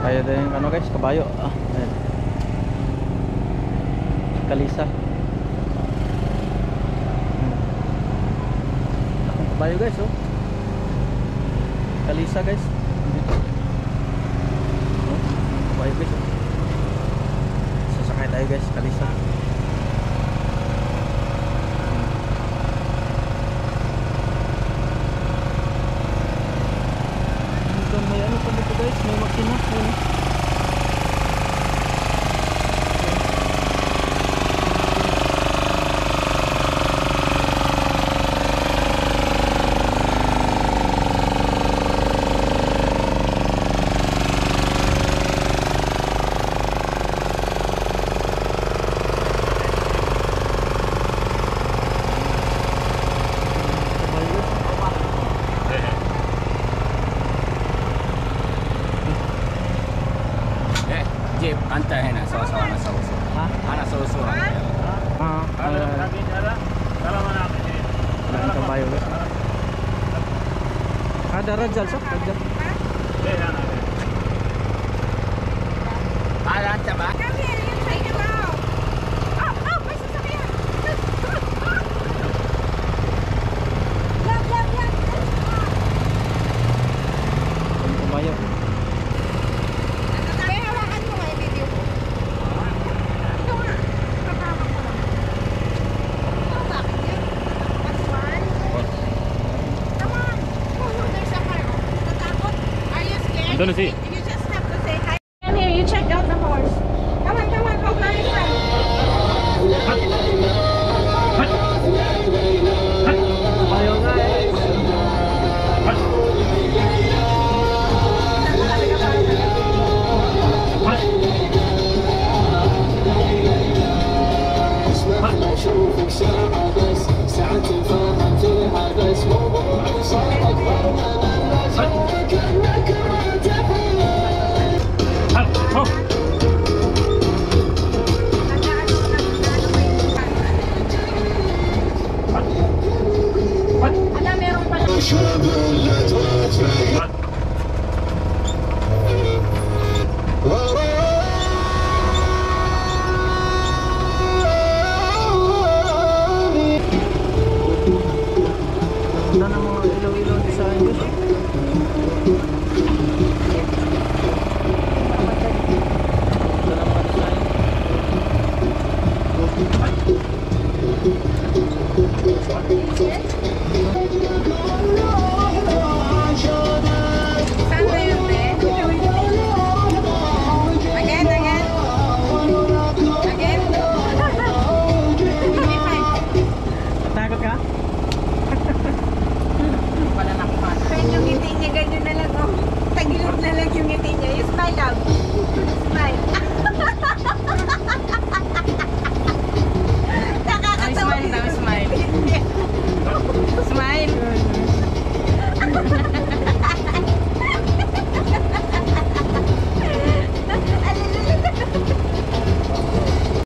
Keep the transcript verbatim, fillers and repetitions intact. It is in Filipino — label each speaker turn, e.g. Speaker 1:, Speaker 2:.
Speaker 1: Kaya din ano guys, kabayo. Ah, ayan. Kalisa. Hmm. Akong kabayo guys, oh. Kalisa guys. Oh, kabayo guys. Oh. Sasakay tayo guys, kalisa. May ano pa dito guys, may makina. Ayun.
Speaker 2: Jeep, anta है ना सौ सौ ना सौ सौ
Speaker 1: हाँ
Speaker 2: हाँ ना सौ सौ
Speaker 1: हाँ Ang kabayo guys. Ada Rajal so, Rajal.
Speaker 2: Ada anta ba?
Speaker 3: Come here, you take him out. Oh, oh, may sasakyan. Love, love, love.
Speaker 1: Ang kabayo.
Speaker 3: Kaya hawakan mo nga yung video ko. Ito nga. Kasama ko lang. Oh, bakit yun? That's one. Come on. Oh, there's a car. Natakot. Are you scared?
Speaker 1: Doon na si.
Speaker 3: You just have to say hi. Come here, you check out the horse. Come on, come on, go very friend.
Speaker 1: Kabayo guys.
Speaker 4: اشوفك ساعة بس ساعة الفرحة فيها بس موضوع صار اكبر من اشوفك انك ما تحب
Speaker 3: Ala, meron pala.
Speaker 1: Ganda ng mga ilaw-ilaw design guys. Ganda ng mga design.